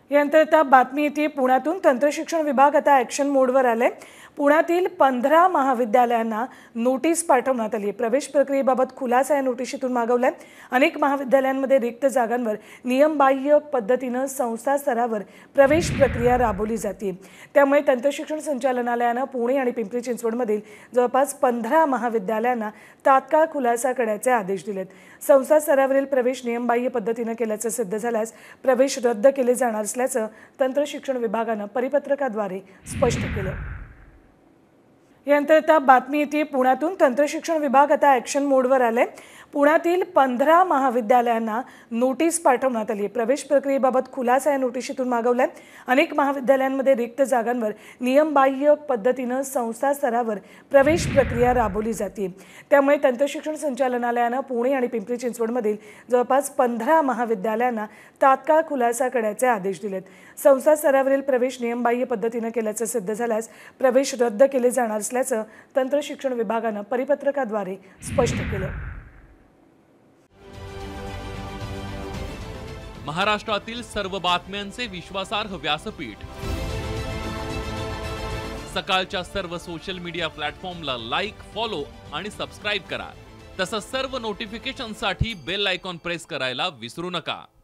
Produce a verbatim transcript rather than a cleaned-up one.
यानंतर आता बातमी येते पुण्यातून. तंत्रशिक्षण विभाग आता ॲक्शन मोडवर आले. पुण्यातील पंधरा महाविद्यालयांना नोटीस पाठवण्यात आली. प्रवेश प्रक्रियेबाबत खुलासा या नोटिशीतून मागवलाय. अनेक महाविद्यालयांमध्ये रिक्त जागांवर नियमबाह्य पद्धतीनं संस्था स्तरावर प्रवेश प्रक्रिया राबवली जाते. त्यामुळे तंत्रशिक्षण संचालनालयानं पुणे आणि पिंपरी चिंचवडमधील जवळपास पंधरा महाविद्यालयांना तात्काळ खुलासा करण्याचे आदेश दिलेत. संस्था स्तरावरील प्रवेश नियमबाह्य पद्धतीनं केल्याचं सिद्ध झाल्यास प्रवेश रद्द केले जाणार असल्याचं तंत्रशिक्षण विभागानं परिपत्रकाद्वारे स्पष्ट केलं. यानंतर आता बातमी येते पुण्यातून. तंत्रशिक्षण विभाग आता ॲक्शन मोडवर आले. पुण्यातील पंधरा महाविद्यालयांना नोटीस पाठवण्यात आली. प्रवेश प्रक्रियेबाबत खुलासा या नोटिशीतून मागवलाय. अनेक महाविद्यालयांमध्ये रिक्त जागांवर नियमबाह्य पद्धतीनं संस्था स्तरावर प्रवेश प्रक्रिया राबवली जाते. त्यामुळे तंत्रशिक्षण संचालनालयानं पुणे आणि पिंपरी चिंचवडमधील जवळपास पंधरा महाविद्यालयांना तात्काळ खुलासा करण्याचे आदेश दिलेत. संस्था स्तरावरील प्रवेश नियमबाह्य पद्धतीनं केल्याचं सिद्ध झाल्यास प्रवेश रद्द केले जाणार असल्याचं तंत्रशिक्षण विभागानं परिपत्रकाद्वारे स्पष्ट केलं. महाराष्ट्रातील सर्व बातम्यांचे विश्वासार्ह व्यासपीठ. सकाळच्या सर्व सोशल मीडिया प्लॅटफॉर्मला लाईक, फॉलो आणि सबस्क्राईब करा. तसंच सर्व नोटिफिकेशनसाठी बेल आयकॉन प्रेस करायला विसरू नका.